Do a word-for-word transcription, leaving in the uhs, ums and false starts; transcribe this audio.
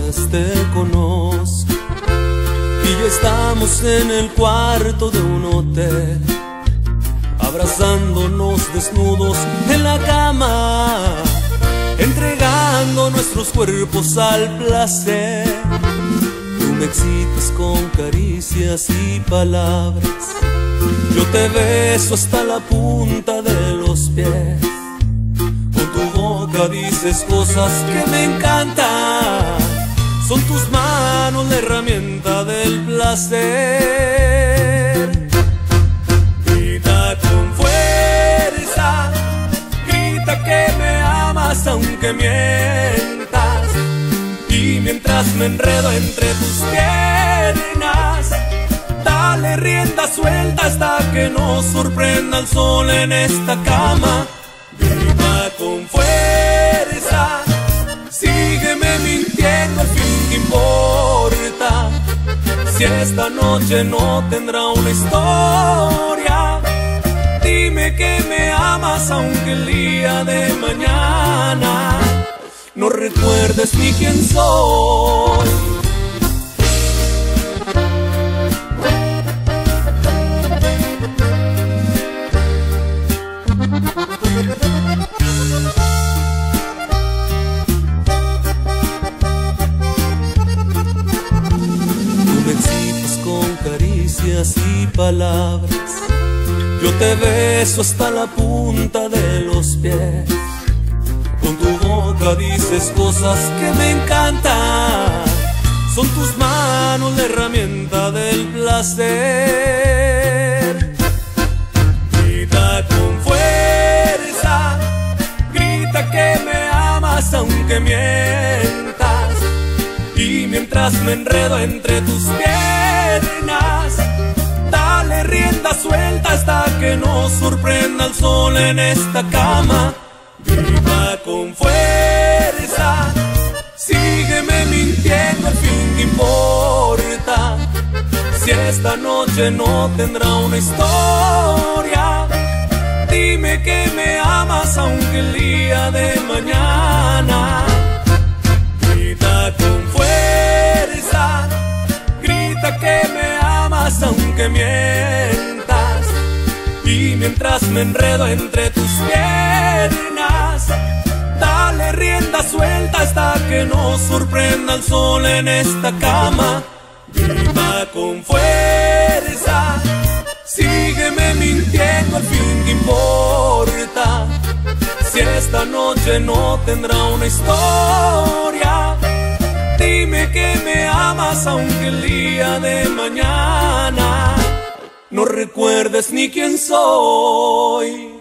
días te conozco y ya estamos en el cuarto de un hotel, abrazándonos desnudos en la cama, entregando nuestros cuerpos al placer. Tú me excitas con caricias y palabras, yo te beso hasta la punta de los pies. Con tu boca dices cosas que me encantan, son tus manos la herramienta del placer. Grita con fuerza, grita que me amas aunque mientas, y mientras me enredo entre tus piernas, dale rienda suelta hasta que nos sorprenda el sol en esta cama. Grita con fuerza, sígueme mintiendo, al fin que importa, si esta noche no tendrá una historia. Dime que me amas aunque el día de mañana no recuerdes ni quién soy. Y palabras, yo te beso hasta la punta de los pies. Con tu boca dices cosas que me encantan, son tus manos la herramienta del placer. Grita con fuerza, grita que me amas aunque mientas, y mientras me enredo entre tus piernas, dale rienda suelta hasta que nos sorprenda el sol en esta cama. Grita con fuerza, sígueme mintiendo, al fin que importa, si esta noche no tendrá una historia. Dime que me amas aunque el día de mañana. Grita con fuerza, grita que me amas aunque mientas, y mientras me enredo entre tus piernas, dale rienda suelta hasta que nos sorprenda el sol en esta cama. Grita con fuerza, sígueme mintiendo, al fin que importa, si esta noche no tendrá una historia. Dime que me amas aunque el día de mañana no recuerdes ni quién soy.